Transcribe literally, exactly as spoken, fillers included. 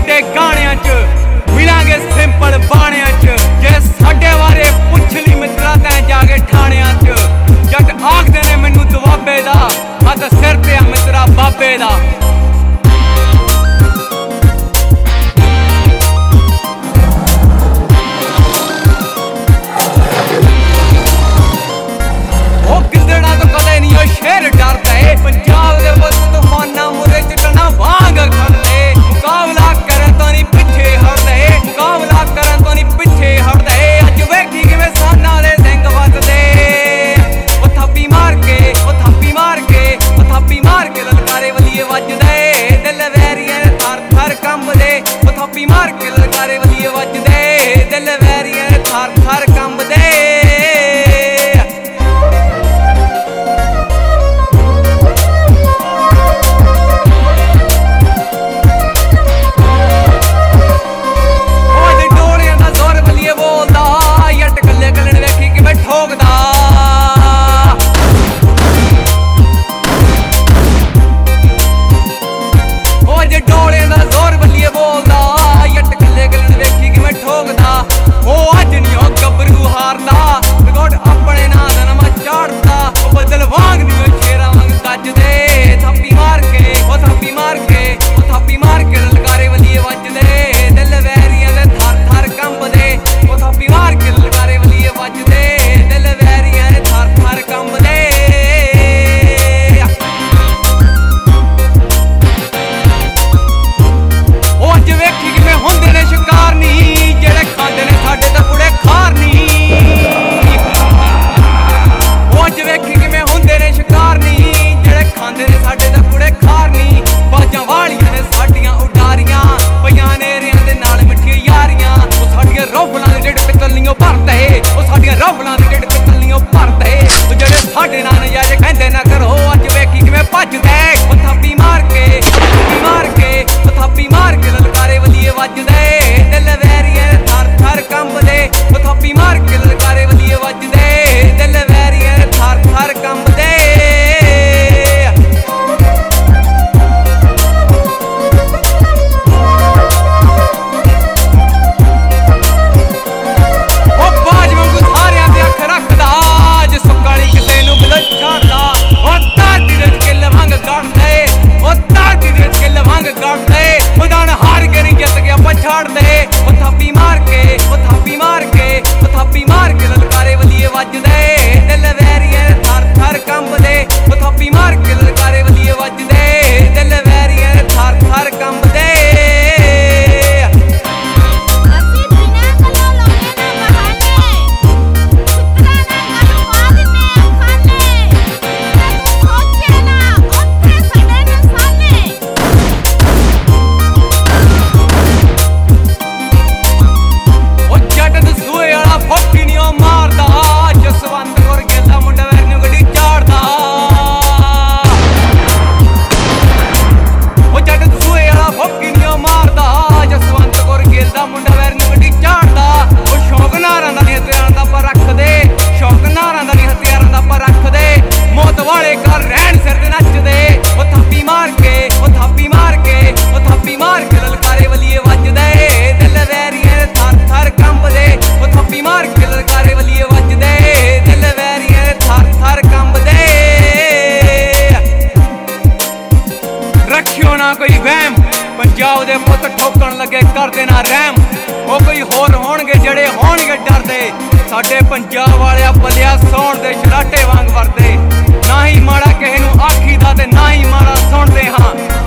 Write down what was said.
साडे गाणियां च मिलांगे सिंपल बाणियां च जे साडे बारे पुछ ली मित्रा तैं जाके ठाणियां च जट आखदे ने मैनू दुआबे दा हत्थ सिर ते आ मित्रा बाबे दा। शेर डरदा है पंजाब दे बस तूफाना मुरे चटना वांग खड़दे मुकाबला करन तो नहीं पिछे हटदे मुकाबला करन तो नहीं पिछे हटदे अज वेखी किवें साना दे सिंह वसदे ओ थप्पी मार के ओ थप्पी मार के ओ थप्पी मार के ललकारे वलीए वजदे दिल वैरियां थर थर कंबदे ओ थप्पी मार के ललकारे वलीए वजदे दिल वैरियां थर थर कंबदे। कोई वहम पंजाब दे पुत ठोकण लगे कर देना रहम ओ कोई होर होणगे जड़े होणगे डरदे साडे पंजाब वाले बलिया सौण दे शराटे वांग वरदे ना ही माड़ा किसे नूं आखीदा ते ना ही माड़ा सुणदे हां।